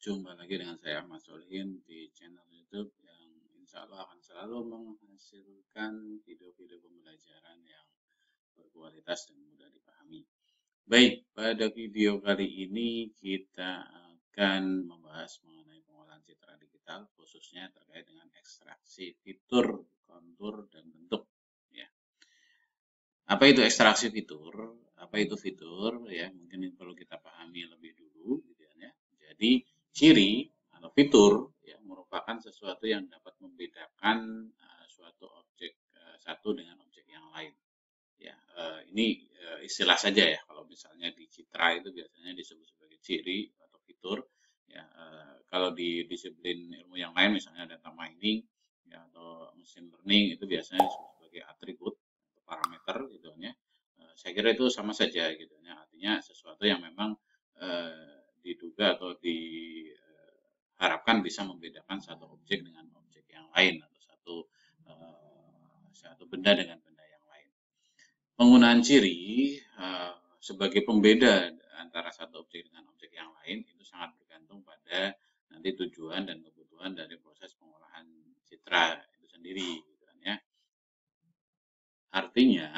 Jumpa lagi dengan saya Ahmad Solihin di channel YouTube yang insya Allah akan selalu menghasilkan video-video pembelajaran yang berkualitas dan mudah dipahami. Baik, pada video kali ini kita akan membahas mengenai pengolahan citra digital, khususnya terkait dengan ekstraksi fitur, kontur, dan bentuk. Ya. Apa itu ekstraksi fitur? Apa itu fitur? Ya, mungkin perlu kita pahami lebih dulu, gitu ya. Jadi ciri atau fitur ya merupakan sesuatu yang dapat membedakan suatu objek satu dengan objek yang lain. Ya, ini istilah saja ya. Kalau misalnya di citra itu biasanya disebut sebagai ciri atau fitur. Ya, kalau di disiplin ilmu yang lain, misalnya data mining ya, atau machine learning, itu biasanya disebut sebagai atribut atau parameter gitu ya. Saya kira itu sama saja gitu ya. Artinya sesuatu yang memang diduga atau diharapkan bisa membedakan satu objek dengan objek yang lain atau satu benda dengan benda yang lain. Penggunaan ciri sebagai pembeda antara satu objek dengan objek yang lain itu sangat bergantung pada nanti tujuan dan kebutuhan dari proses pengolahan citra itu sendiri gitu kan ya. Artinya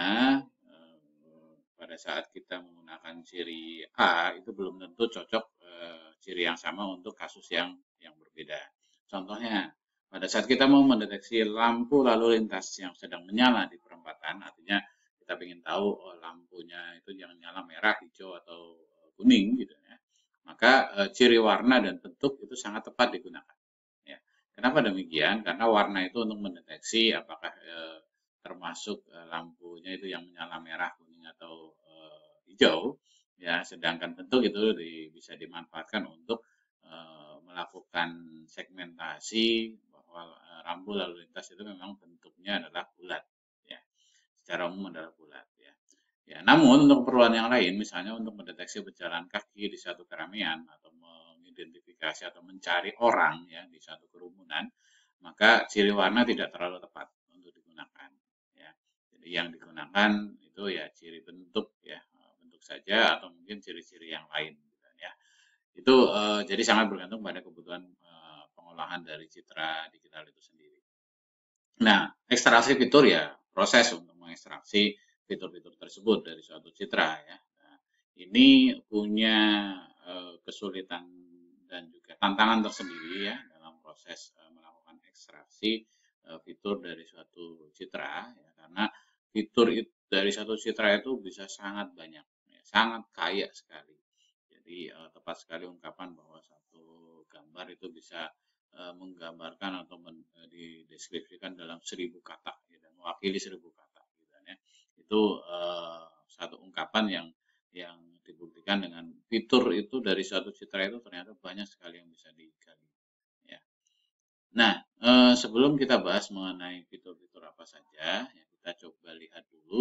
pada saat kita menggunakan ciri A itu belum tentu cocok ciri yang sama untuk kasus yang berbeda. Contohnya, pada saat kita mau mendeteksi lampu lalu lintas yang sedang menyala di perempatan, artinya kita ingin tahu lampunya itu jangan nyala merah, hijau, atau kuning gitu ya. Maka ciri warna dan bentuk itu sangat tepat digunakan. Ya. Kenapa demikian? Karena warna itu untuk mendeteksi apakah termasuk lampunya itu yang menyala merah, kuning, atau hijau. Ya, sedangkan bentuk itu bisa dimanfaatkan untuk melakukan segmentasi bahwa rambu lalu lintas itu memang bentuknya adalah bulat, ya, secara umum adalah bulat, ya. Ya, namun untuk keperluan yang lain, misalnya untuk mendeteksi pejalan kaki di satu keramaian atau mengidentifikasi atau mencari orang ya di satu kerumunan, maka ciri warna tidak terlalu tepat untuk digunakan. Ya, jadi yang digunakan itu ya ciri bentuk ya, bentuk saja atau mungkin ciri-ciri yang lain. Ya. Itu jadi sangat bergantung pada kebutuhan pengolahan dari citra digital itu sendiri. Nah, ekstraksi fitur ya proses untuk mengekstraksi fitur-fitur tersebut dari suatu citra ya. Nah, ini punya kesulitan dan juga tantangan tersendiri ya dalam proses melakukan ekstraksi fitur dari suatu citra ya, karena fitur dari satu citra itu bisa sangat banyak ya, sangat kaya sekali. Jadi tepat sekali ungkapan bahwa satu gambar itu bisa menggambarkan atau dideskripsikan dalam 1000 kata ya, dan mewakili 1000 kata gitu ya. Itu satu ungkapan yang dibuktikan dengan fitur itu dari suatu citra itu ternyata banyak sekali yang bisa digali ya. Nah, sebelum kita bahas mengenai fitur-fitur apa saja ya, kita coba lihat dulu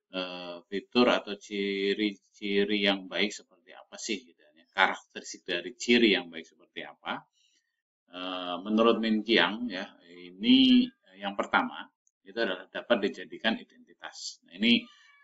fitur atau ciri-ciri yang baik seperti apa sih gitu ya. Karakteristik dari ciri yang baik seperti apa. Menurut Min Qiang ya, ini yang pertama itu adalah dapat dijadikan identitas. Nah, ini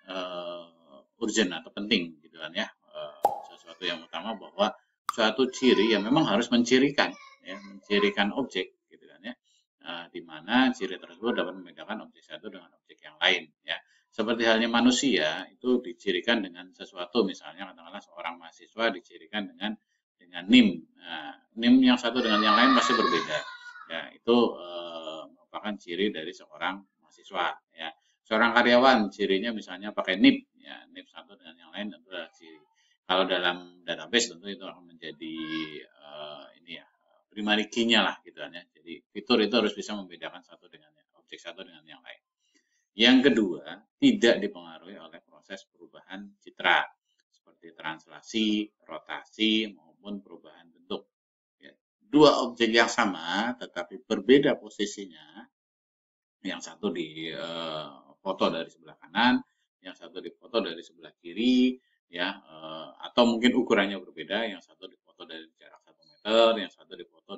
urgent atau penting gitu kan ya. Sesuatu yang utama bahwa suatu ciri yang memang harus mencirikan ya, mencirikan objek gitu kan ya. Di mana ciri tersebut dapat membedakan objek satu dengan objek yang lain ya. Seperti halnya manusia itu dicirikan dengan sesuatu, misalnya katakanlah seorang mahasiswa dicirikan dengan NIM. Nah, NIM yang satu dengan yang lain pasti berbeda. Ya, itu merupakan ciri dari seorang mahasiswa. Ya, seorang karyawan cirinya misalnya pakai NIP. Ya, NIP satu dengan yang lain tentu adalah ciri. Kalau dalam database tentu itu akan menjadi ini ya primary key-nya lah gitu kan ya. Jadi fitur itu harus bisa membedakan satu dengan objek satu dengan yang lain. Yang kedua, tidak dipengaruhi oleh proses perubahan citra seperti translasi, rotasi, maupun perubahan bentuk. Ya, dua objek yang sama tetapi berbeda posisinya, yang satu di foto dari sebelah kanan, yang satu di foto dari sebelah kiri, ya, atau mungkin ukurannya berbeda, yang satu di foto dari jarak 1 meter, yang satu di foto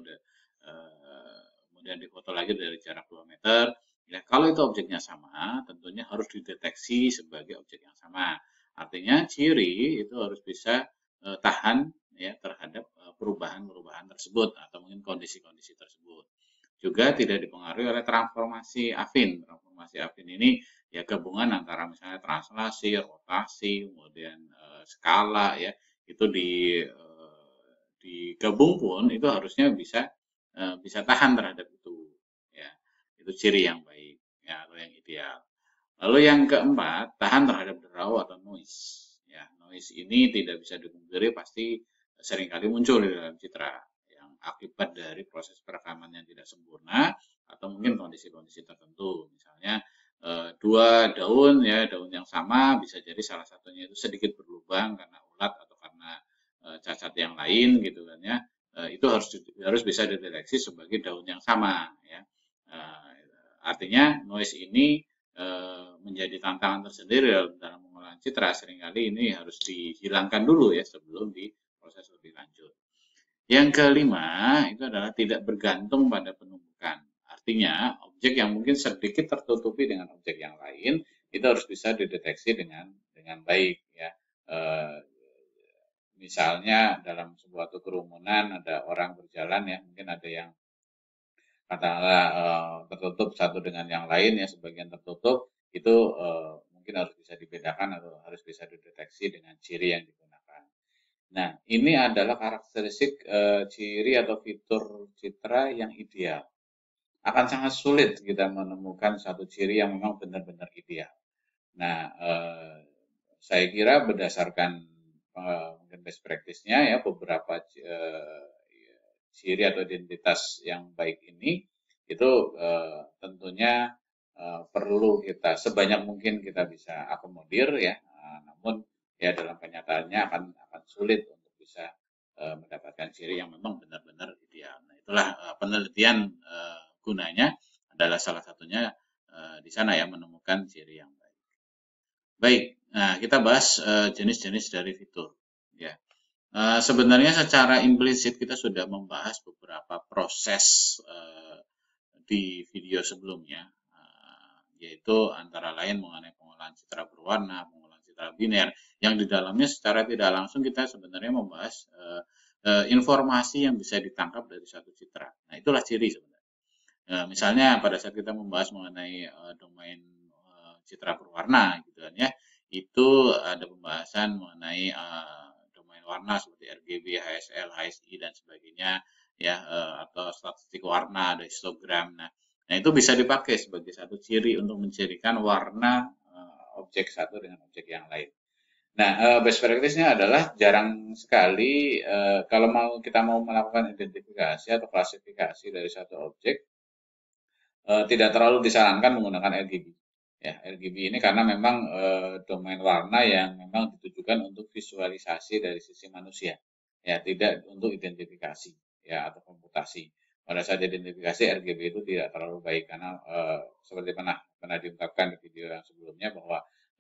kemudian di foto lagi dari jarak 2 meter. Ya, kalau itu objeknya sama, tentunya harus dideteksi sebagai objek yang sama. Artinya ciri itu harus bisa tahan ya terhadap perubahan-perubahan tersebut atau mungkin kondisi-kondisi tersebut. Juga tidak dipengaruhi oleh transformasi afin. Transformasi afin ini ya gabungan antara misalnya translasi, rotasi, kemudian skala ya itu digabung pun itu harusnya bisa tahan terhadap itu ya. Itu ciri yang baik ya atau yang ideal. Lalu yang keempat, tahan terhadap derau atau noise. Ya, noise ini tidak bisa dipungkiri pasti seringkali muncul di dalam citra yang akibat dari proses perekaman yang tidak sempurna atau mungkin kondisi-kondisi tertentu. Misalnya dua daun ya, daun yang sama bisa jadi salah satunya itu sedikit berlubang karena ulat atau karena cacat yang lain gitu kan ya. Itu harus bisa dideteksi sebagai daun yang sama ya. Artinya noise ini menjadi tantangan tersendiri dalam pengolahan citra. Seringkali ini harus dihilangkan dulu ya sebelum diproses lebih lanjut. Yang kelima itu adalah tidak bergantung pada penumbukan. Artinya objek yang mungkin sedikit tertutupi dengan objek yang lain itu harus bisa dideteksi dengan baik ya. Misalnya dalam sebuah kerumunan ada orang berjalan ya, mungkin ada yang katakanlah tertutup satu dengan yang lain ya, sebagian tertutup itu mungkin harus bisa dibedakan atau harus bisa dideteksi dengan ciri yang digunakan. Nah, ini adalah karakteristik ciri atau fitur citra yang ideal. Akan sangat sulit kita menemukan satu ciri yang memang benar-benar ideal. Nah, saya kira berdasarkan mungkin best practice-nya ya beberapa ciri atau identitas yang baik ini itu tentunya perlu kita sebanyak mungkin kita bisa akomodir ya, namun ya dalam kenyataannya akan sulit untuk bisa mendapatkan ciri yang memang benar-benar ideal. Nah, itulah penelitian gunanya adalah salah satunya di sana ya menemukan ciri yang baik. Baik, nah kita bahas jenis-jenis dari fitur ya. Sebenarnya secara implisit kita sudah membahas beberapa proses di video sebelumnya, yaitu antara lain mengenai pengolahan citra berwarna, pengolahan citra biner, yang di dalamnya secara tidak langsung kita sebenarnya membahas informasi yang bisa ditangkap dari satu citra. Nah, itulah ciri sebenarnya. Misalnya pada saat kita membahas mengenai domain citra berwarna, gitu kan ya, itu ada pembahasan mengenai domain warna seperti RGB, HSL, HSI dan sebagainya ya, atau statistik warna, ada histogram. Nah, itu bisa dipakai sebagai satu ciri untuk mencirikan warna objek satu dengan objek yang lain. Nah, best practice-nya adalah jarang sekali kalau kita mau melakukan identifikasi atau klasifikasi dari satu objek, tidak terlalu disarankan menggunakan RGB. Ya, RGB ini karena memang domain warna yang memang ditujukan untuk visualisasi dari sisi manusia, ya tidak untuk identifikasi ya atau komputasi. Pada saat identifikasi RGB itu tidak terlalu baik karena seperti pernah diungkapkan di video yang sebelumnya bahwa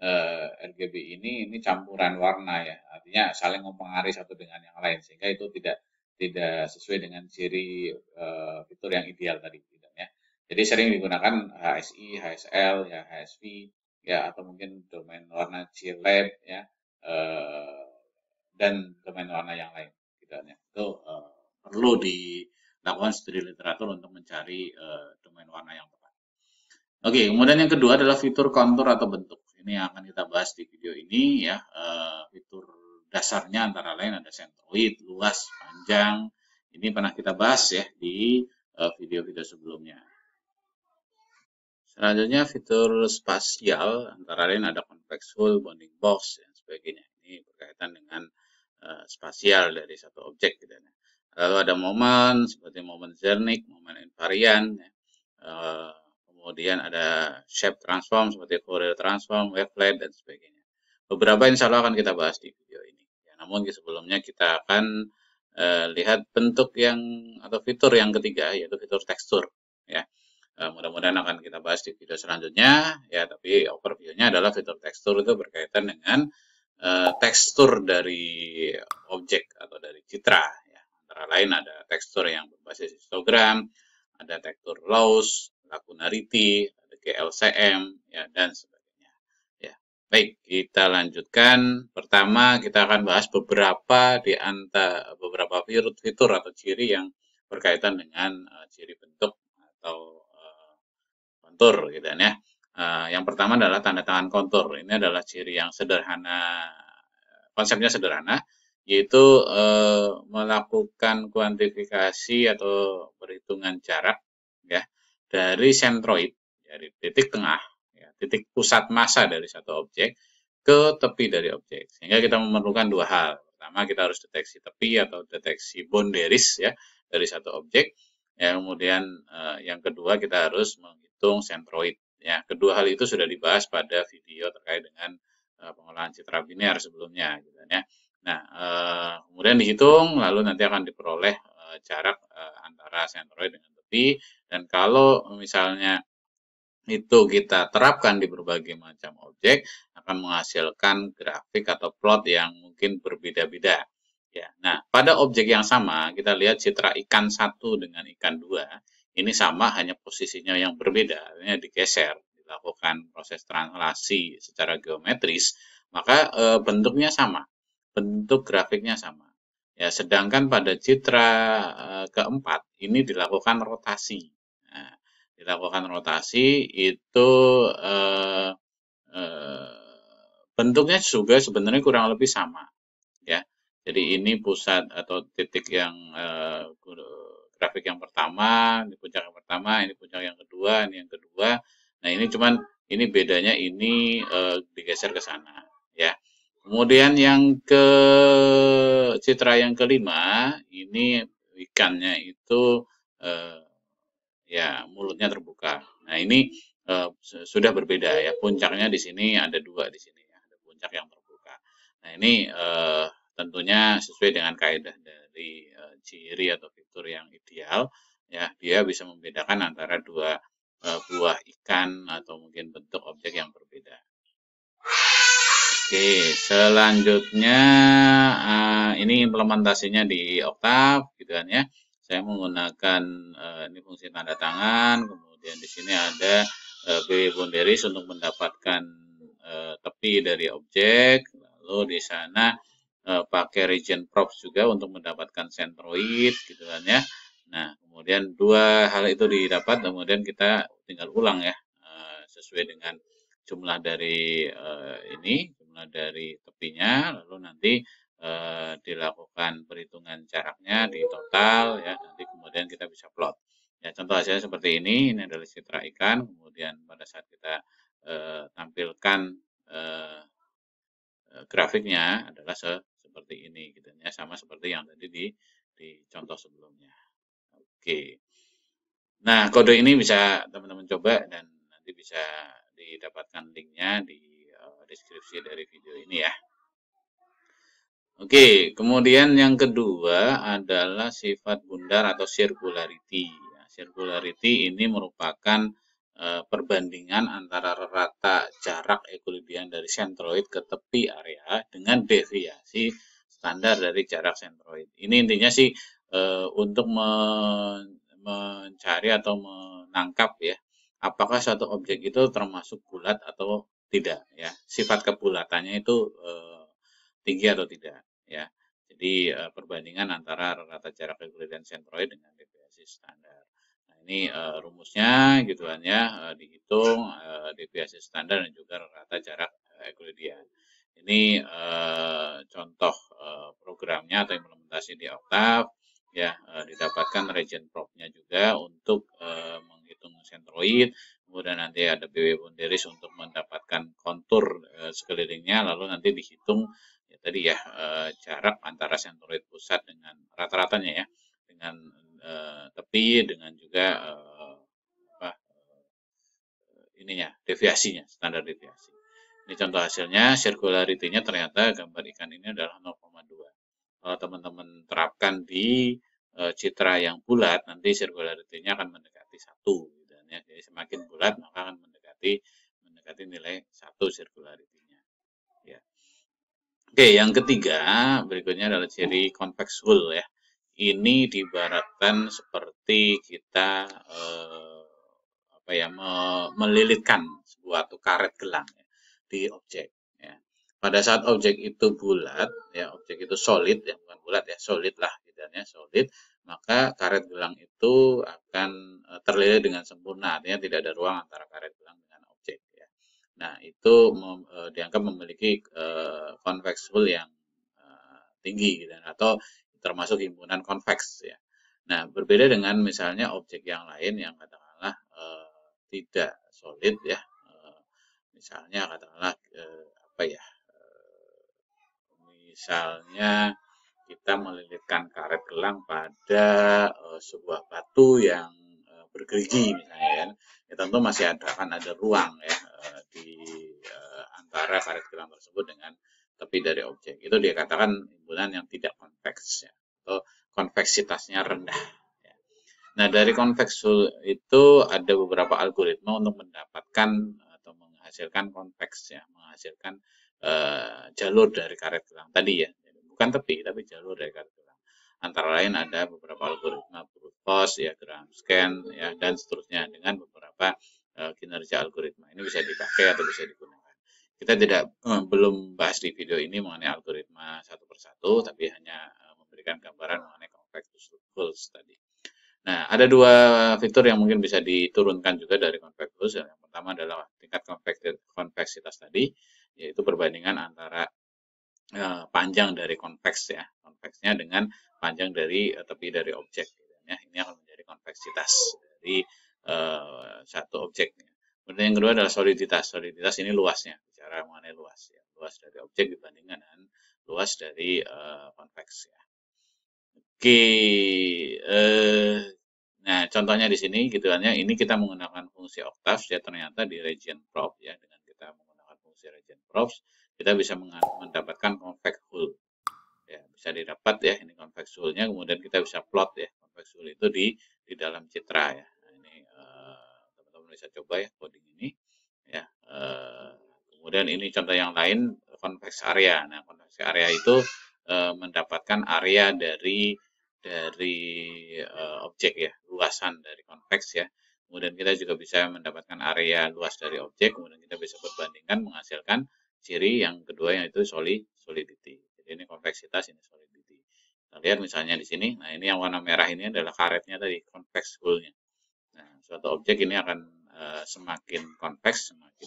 RGB ini campuran warna ya, artinya saling mempengaruhi satu dengan yang lain sehingga itu tidak sesuai dengan ciri fitur yang ideal tadi. Jadi sering digunakan HSI, HSL, ya HSV, ya atau mungkin domain warna CLab ya dan domain warna yang lain. Gitu ya. Itu perlu dilakukan studi literatur untuk mencari domain warna yang tepat. Oke, kemudian yang kedua adalah fitur kontur atau bentuk. Ini yang akan kita bahas di video ini ya. Fitur dasarnya antara lain ada sentroid, luas, panjang. Ini pernah kita bahas ya di video-video sebelumnya. Selanjutnya fitur spasial, antara lain ada convex hull, bounding box, dan sebagainya. Ini berkaitan dengan spasial dari satu objek. Gitu. Lalu ada momen, seperti momen Zernike, momen invariant. Kemudian ada shape transform, seperti Fourier transform, wavelet, dan sebagainya. Beberapa insya Allah akan kita bahas di video ini. Ya, namun sebelumnya kita akan lihat bentuk atau fitur yang ketiga, yaitu fitur tekstur. Ya. Mudah-mudahan akan kita bahas di video selanjutnya ya, tapi overview-nya adalah fitur tekstur itu berkaitan dengan tekstur dari objek atau dari citra ya. Antara lain ada tekstur yang berbasis histogram, ada tekstur loss, lacunarity, ada GLCM ya dan sebagainya ya. Baik, kita lanjutkan. Pertama, kita akan bahas beberapa di antara beberapa fitur atau ciri yang berkaitan dengan ciri bentuk atau kontur gitu kan ya. Yang pertama adalah tanda tangan kontur. Ini adalah ciri yang sederhana, konsepnya sederhana, yaitu melakukan kuantifikasi atau perhitungan jarak ya dari sentroid, dari titik tengah, ya, titik pusat massa dari satu objek ke tepi dari objek. Sehingga kita memerlukan dua hal. Pertama, kita harus deteksi tepi atau deteksi boundaries ya dari satu objek. Ya, kemudian yang kedua kita harus menghitung sentroid. Ya, kedua hal itu sudah dibahas pada video terkait dengan pengolahan citra biner sebelumnya, gitu ya. Nah, kemudian dihitung, lalu nanti akan diperoleh jarak antara sentroid dengan tepi. Dan kalau misalnya itu kita terapkan di berbagai macam objek, akan menghasilkan grafik atau plot yang mungkin berbeda-beda. Ya, nah pada objek yang sama kita lihat citra ikan satu dengan ikan dua ini sama, hanya posisinya yang berbeda, artinya digeser, dilakukan proses translasi secara geometris, maka bentuknya sama, bentuk grafiknya sama. Ya, sedangkan pada citra keempat ini dilakukan rotasi. Nah, dilakukan rotasi itu eh, eh, bentuknya juga sebenarnya kurang lebih sama ya. Jadi ini pusat atau titik yang grafik yang pertama, ini puncak yang pertama, ini puncak yang kedua, ini yang kedua. Nah, ini cuman ini bedanya ini digeser ke sana ya. Kemudian yang ke citra yang kelima, ini ikannya itu eh, ya mulutnya terbuka. Nah, ini sudah berbeda ya. Puncaknya di sini ada dua di sini ya, ada puncak yang terbuka. Nah, ini tentunya sesuai dengan kaidah dari ciri atau fitur yang ideal ya, dia bisa membedakan antara dua buah ikan atau mungkin bentuk objek yang berbeda. Oke, selanjutnya ini implementasinya di Octave gitu kan ya. Saya menggunakan ini fungsi tanda tangan, kemudian di sini ada BW boundaries untuk mendapatkan tepi dari objek, lalu di sana pakai region props juga untuk mendapatkan centroid gitu kan ya. Nah, kemudian dua hal itu didapat, kemudian kita tinggal ulang ya sesuai dengan jumlah dari jumlah dari tepinya, lalu nanti dilakukan perhitungan jaraknya di total ya, nanti kemudian kita bisa plot. Ya, contoh hasilnya seperti ini adalah citra ikan, kemudian pada saat kita tampilkan grafiknya adalah seperti ini gitu ya, sama seperti yang tadi di contoh sebelumnya. Oke. Nah, kode ini bisa teman-teman coba dan nanti bisa didapatkan linknya di deskripsi dari video ini ya. Oke, kemudian yang kedua adalah sifat bundar atau circularity. Ya, circularity ini merupakan perbandingan antara rata jarak euclidean dari sentroid ke tepi area dengan deviasi standar dari jarak sentroid. Ini intinya sih untuk mencari atau menangkap ya, apakah suatu objek itu termasuk bulat atau tidak ya. Sifat kebulatannya itu tinggi atau tidak ya. Jadi perbandingan antara rata jarak euclidean sentroid dengan deviasi standar. Nah, ini rumusnya gitu kan ya, dihitung deviasi standar dan juga rata jarak euclidean. Ini contoh programnya atau implementasi di Octave ya, didapatkan region probe-nya juga untuk menghitung sentroid, kemudian nanti ada BW boundaries untuk mendapatkan kontur sekelilingnya, lalu nanti dihitung ya tadi ya jarak antara sentroid pusat dengan rata-ratanya ya, dengan tepi, dengan juga apa ininya deviasinya, standar deviasi. Ini contoh hasilnya, circularity-nya ternyata gambar ikan ini adalah 0,2. Kalau teman-teman terapkan di citra yang bulat, nanti circularity-nya akan mendekati 1. Gitu ya. Jadi semakin bulat maka akan mendekati nilai 1 circularity-nya. Ya. Oke, yang ketiga berikutnya adalah ciri convex hull ya. Ini diibaratkan seperti kita apa ya melilitkan sebuah karet gelang ya, di objek. pada saat objek itu bulat, ya objek itu solid, ya bukan bulat ya, solid lah gitu ya, solid, maka karet gelang itu akan terlilit dengan sempurna, artinya tidak ada ruang antara karet gelang dengan objek ya. Nah, itu dianggap memiliki convex hull yang tinggi gitu, atau termasuk himpunan convex ya. Nah, berbeda dengan misalnya objek yang lain yang katakanlah tidak solid ya, misalnya katakanlah apa ya, misalnya kita melilitkan karet gelang pada sebuah batu yang bergerigi misalnya ya, ya tentu masih akan ada ruang ya di antara karet gelang tersebut dengan tepi dari objek. Itu dikatakan himpunan yang tidak konveks ya, atau konveksitasnya rendah. Ya. Nah, dari konveks itu ada beberapa algoritma untuk mendapatkan atau menghasilkan konveks ya, menghasilkan jalur dari karet gelang tadi ya, bukan tepi tapi jalur dari karet gelang. Antara lain ada beberapa algoritma brute force ya, gram scan ya, dan seterusnya dengan beberapa kinerja algoritma. Ini bisa dipakai atau bisa digunakan. Kita tidak belum bahas di video ini mengenai algoritma satu persatu, tapi hanya memberikan gambaran mengenai convex hulls tadi. Nah, ada dua fitur yang mungkin bisa diturunkan juga dari convex hulls. Yang pertama adalah tingkat konveksitas tadi, yaitu perbandingan antara panjang dari konveks ya, konveksnya dengan panjang dari tepi dari objek. Ya. Ini akan menjadi konveksitas dari satu objek. Kemudian yang kedua adalah soliditas. Soliditas ini luasnya, bicara mengenai luas ya, luas dari objek dibandingkan dengan luas dari konveks ya. Oke, nah contohnya di sini gitu kan ya, ini kita menggunakan fungsi octave ya, ternyata di region probe ya, dengan kita menggunakan fungsi region probe kita bisa mendapatkan convex hull ya, bisa didapat ya ini convex hullnya, kemudian kita bisa plot ya convex hull itu di dalam citra ya. Nah, ini teman-teman bisa coba ya coding ini ya. Kemudian ini contoh yang lain, convex area. Nah, convex area itu mendapatkan area dari objek ya, luasan dari convex ya. Kemudian kita juga bisa mendapatkan area luas dari objek, kemudian kita bisa perbandingkan menghasilkan ciri yang kedua yaitu solidity. Jadi ini konveksitas, ini solidity. Kita lihat misalnya di sini, nah ini yang warna merah ini adalah karetnya tadi, convex hull-nya. Nah, suatu objek ini akan semakin convex, semakin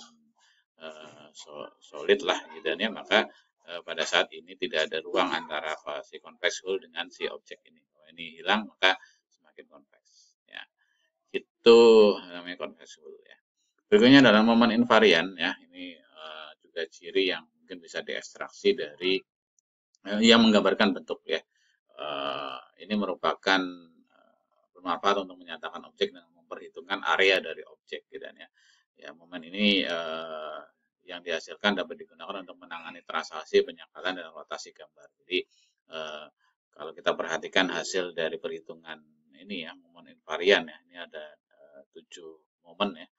solid lah gitu ya, maka pada saat ini tidak ada ruang antara si convex hull dengan si objek ini. Kalau ini hilang maka semakin convex ya. Itu namanya convex hull ya. Berikutnya adalah momen invarian ya. Ini juga ciri yang mungkin bisa diekstraksi dari yang menggambarkan bentuk ya. Ini merupakan bermanfaat untuk menyatakan objek dan memperhitungkan area dari objek gitu ya. Ya, momen ini yang dihasilkan dapat digunakan untuk menangani translasi, penyangkalan, dan rotasi gambar. Jadi kalau kita perhatikan hasil dari perhitungan ini ya, momen invarian ya, ini ada 7 momen ya.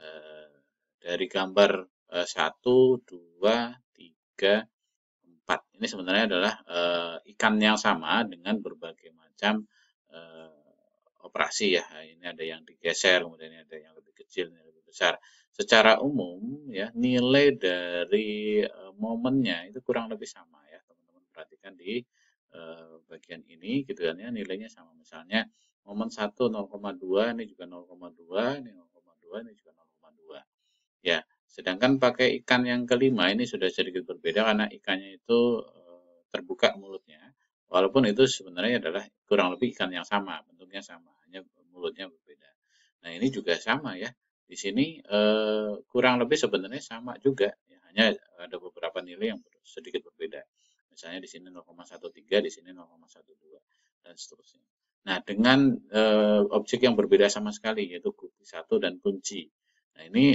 Dari gambar 1, 2, 3, 4. Ini sebenarnya adalah ikan yang sama dengan berbagai macam operasi ya. Ini ada yang digeser, kemudian ada yang lebih kecil, yang lebih besar. Secara umum ya, nilai dari momennya itu kurang lebih sama ya. Teman-teman perhatikan di bagian ini gitu kan ya, nilainya sama. Misalnya momen 1 0,2, ini juga 0,2, ini 0,2, ini juga 0,2. Ya, sedangkan pakai ikan yang kelima ini sudah sedikit berbeda karena ikannya itu terbuka mulutnya. Walaupun itu sebenarnya adalah kurang lebih ikan yang sama, bentuknya sama, hanya mulutnya berbeda. Nah, ini juga sama ya. Di sini kurang lebih sebenarnya sama juga, ya, hanya ada beberapa nilai yang sedikit berbeda. Misalnya di sini 0,13, di sini 0,12 dan seterusnya. Nah, dengan objek yang berbeda sama sekali yaitu kunci 1 dan kunci. Nah, ini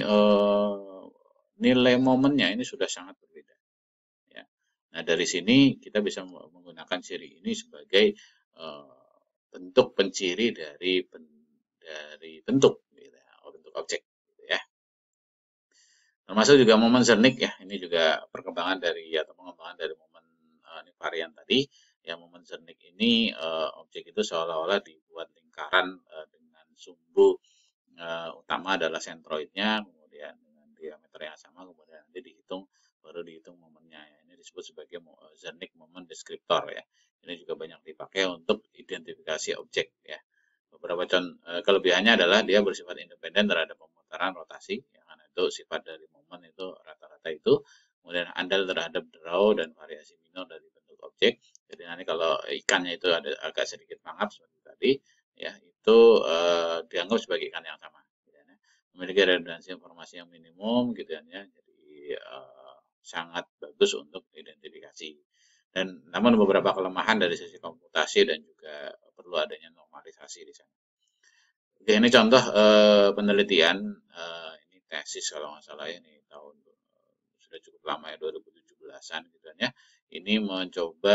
nilai momennya ini sudah sangat berbeda. Ya. Nah, dari sini kita bisa menggunakan ciri ini sebagai bentuk penciri dari bentuk, gitu ya, bentuk objek. Gitu ya. Termasuk juga momen Zernike ya, ini juga perkembangan dari atau pengembangan dari momen varian tadi. Ya, momen Zernike ini objek itu seolah-olah dibuat lingkaran dengan sumbu utama adalah sentroidnya, kemudian dengan diameter yang sama, kemudian nanti baru dihitung momennya disebut sebagai Zernike Moment Descriptor ya. Ini juga banyak dipakai untuk identifikasi objek ya. Beberapa kelebihannya adalah dia bersifat independen terhadap pemutaran rotasi, yang mana itu sifat dari momen itu rata-rata itu, kemudian andal terhadap draw dan variasi minor dari bentuk objek. Jadi nanti kalau ikannya itu ada agak sedikit mangap seperti tadi, ya itu dianggap sebagai ikan yang sama. Gitu ya. Memiliki redundansi informasi yang minimum, gitu ya. Jadi sangat bagus untuk identifikasi. Dan namun beberapa kelemahan dari sisi komputasi dan juga perlu adanya normalisasi di sana. Oke, ini contoh penelitian, ini tesis kalau nggak salah ya, ini tahun sudah cukup lama ya, 2017-an gitu kan ya. Ini mencoba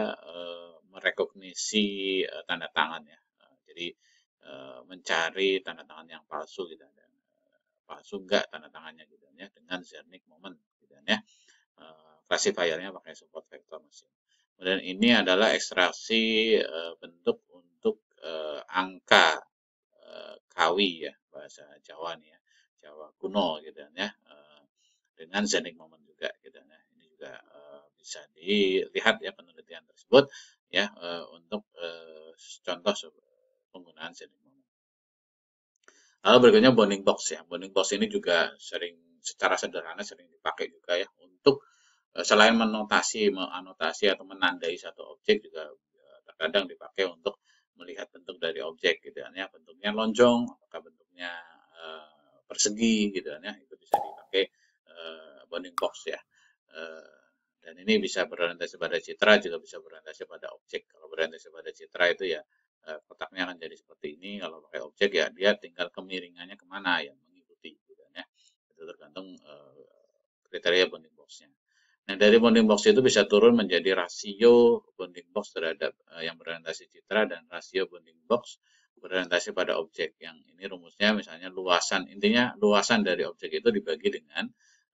merekognisi tanda tangan ya. Jadi mencari tanda tangan yang palsu gitu kan. Palsu enggak tanda tangannya gitu kan ya, dengan Zernike Moment gitu kan ya. Classifiernya pakai support vector machine. Kemudian ini adalah ekstraksi bentuk untuk angka Kawi ya, bahasa Jawa nih ya, Jawa kuno gitu ya, dengan Zernike Moment juga gitu ya. Ini juga bisa dilihat ya penelitian tersebut ya, untuk contoh penggunaan Zernike Moment. Lalu berikutnya bounding box ya. Bounding box ini juga secara sederhana sering dipakai juga ya untuk selain menganotasi atau menandai satu objek, juga terkadang dipakai untuk melihat bentuk dari objek gitu kan ya, bentuknya lonjong, apakah bentuknya persegi gitu kan ya, itu bisa dipakai bounding box ya. Dan ini bisa berorientasi pada citra, juga bisa berorientasi pada objek. Kalau berorientasi pada citra itu ya kotaknya akan jadi seperti ini. Kalau pakai objek ya dia tinggal kemiringannya kemana yang mengikuti gitu kan ya. Itu tergantung kriteria bounding box-nya. Nah, dari bounding box itu bisa turun menjadi rasio bounding box terhadap yang berorientasi citra dan rasio bounding box berorientasi pada objek. Yang ini rumusnya misalnya intinya luasan dari objek itu dibagi dengan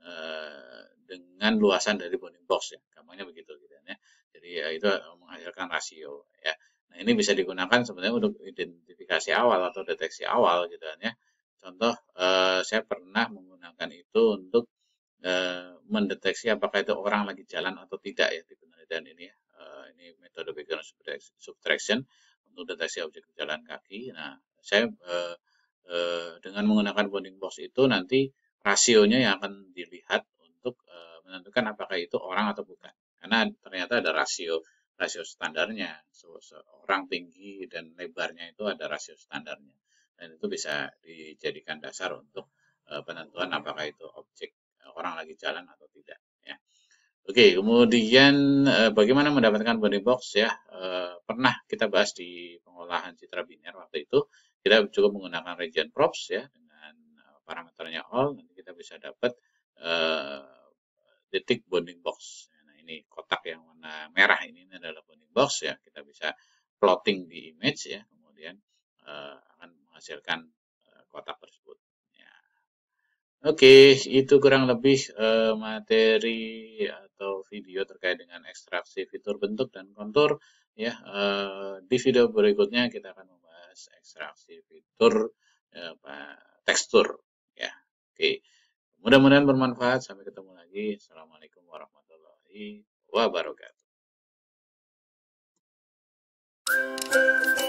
luasan dari bounding box ya. Gampangnya begitu gitu ya. Jadi ya, itu menghasilkan rasio ya. Nah, ini bisa digunakan sebenarnya untuk identifikasi awal atau deteksi awal gitu ya. Contoh saya pernah menggunakan itu untuk mendeteksi apakah itu orang lagi jalan atau tidak ya di penelitian ini ya. Ini metode background subtraction untuk deteksi objek jalan kaki. Nah, saya dengan menggunakan bounding box itu nanti rasionya yang akan dilihat untuk menentukan apakah itu orang atau bukan. Karena ternyata ada rasio standarnya. Orang tinggi dan lebarnya itu ada rasio standarnya. Dan itu bisa dijadikan dasar untuk penentuan apakah itu objek orang lagi jalan atau tidak ya. Oke, kemudian bagaimana mendapatkan bounding box ya, pernah kita bahas di pengolahan citra biner waktu itu. Kita cukup menggunakan region props ya, dengan parameternya all, nanti kita bisa dapat titik bounding box. Nah, ini kotak yang warna merah ini adalah bounding box ya, kita bisa plotting di image ya, kemudian akan menghasilkan kotak tersebut. Oke, itu kurang lebih materi atau video terkait dengan ekstraksi fitur bentuk dan kontur ya. Di video berikutnya kita akan membahas ekstraksi fitur tekstur ya. Oke, mudah-mudahan bermanfaat. Sampai ketemu lagi. Assalamualaikum warahmatullahi wabarakatuh.